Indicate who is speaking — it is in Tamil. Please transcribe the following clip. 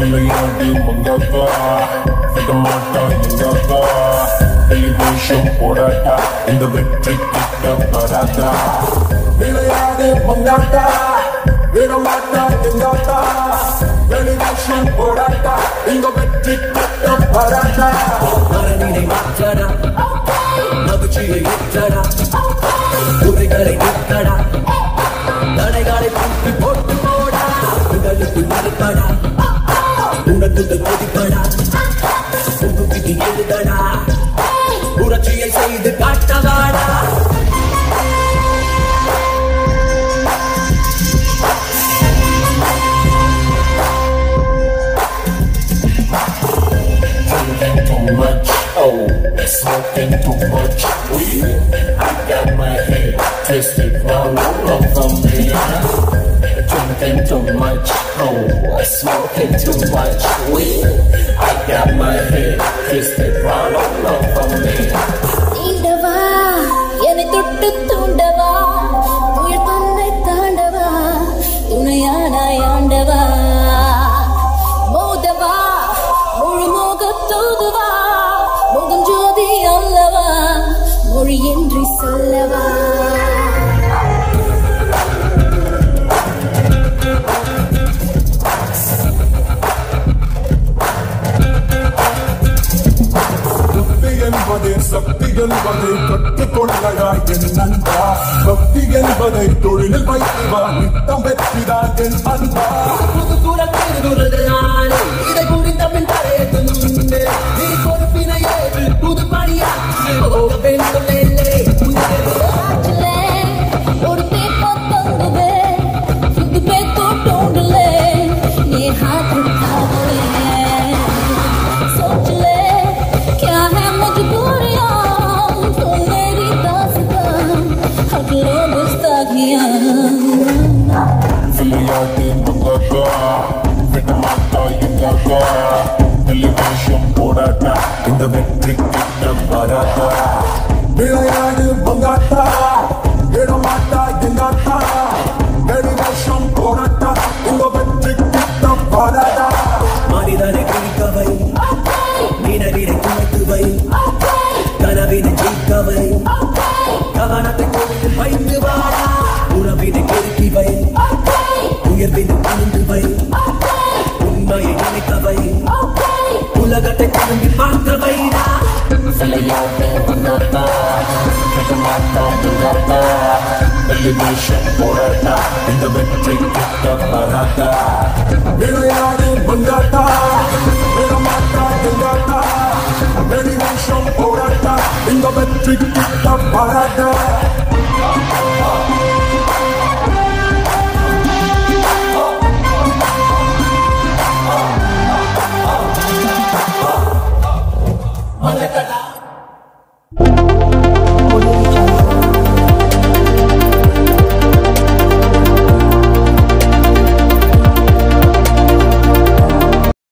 Speaker 1: விளையாடு மங்காக்கா விடமாட்டா எங்காக்கா எலிவேஷன் போடாட்டா இந்த வெற்றி கிட்ட வராதா விளையாடு மங்காக்கா விடமாட்டா எங்காக்கா எலிவேஷன் போடாட்டா இந்த வெற்றி கிட்ட வராதா
Speaker 2: மரணினை மாற்றடா மகிழ்ச்சியை ஏற்றடா குறைகளை நிற்கடா தடைகளை தூக்கி போட்டு போடா உடலுக்குள் மறுக்கடா உணர்ந்து கொதிக்கடா உகுப்பிக்கு எழுதடா புரட்சியை செய்து காட்டவாடா
Speaker 1: Smoking too much weed. I got my head twisted round over me. Drinking too much, oh, smoking too much weed. I got my head twisted round over me.
Speaker 3: Indava, yene tottu tundava, uyar thannai taandava, tunayana yandava, modava, molu mogathodava. Mogam jodi allava mori endri sollava
Speaker 1: சக்தி என்பதை கற்றுக்கொள்ளடா என் நண்பா பக்தி என்பதை தொழிலில் வைத்துவா நித்தம் வெற்றிதான் என் அன்பா
Speaker 2: புது குரல் திருதுறதுனாலே இதை புரிந்த பின் தரையது முன்னே நீ பொறுப்பினை ஏற்று புது பணியாற்றி போக வேண்டும் இல்லை
Speaker 3: ஆச்சலே ஒரு பேப்பர் தந்தவே சுத்து பேத்தோ டோண்டலே நீ हाथ उठा ले सोच ले क्या है मजबूरियां तो मेरी दास्तां हक लो गुस्ताखियां
Speaker 1: விளையாடு மங்காக்கா விடமாட்டா எங்காக்கா எலிவேஷன் போடாட்டா இந்த வெற்றி கிட்ட வராதா விளையாடு மங்காக்கா விடமாட்டா எங்காக்கா எலிவேஷன் போடாட்டா இந்த வெற்றி கிட்ட வராதா
Speaker 2: மனிதனை குறிக்கவை நினைவினை குறைத்துவை கனவினை ஜெயிக்கவை கவனத்தை கோவில் வைத்து வாடா உறவினை பெருக்கிவை உயர்வினை புரிந்துவை உண்மையை நினைக்கவை உலகத்தை திரும்பி பார்த்தவைடா
Speaker 1: விளையாடு மங்காக்கா விடமாட்டா எங்காக்கா எலிவேஷன் போடாட்டா இந்த வெற்றி கிட்ட வராதா விளையாடு மங்காக்கா விடமாட்டா எங்காக்கா எலிவேஷன் போடாட்டா இந்த வெற்றி கிட்ட வராதா
Speaker 2: மலக்கடா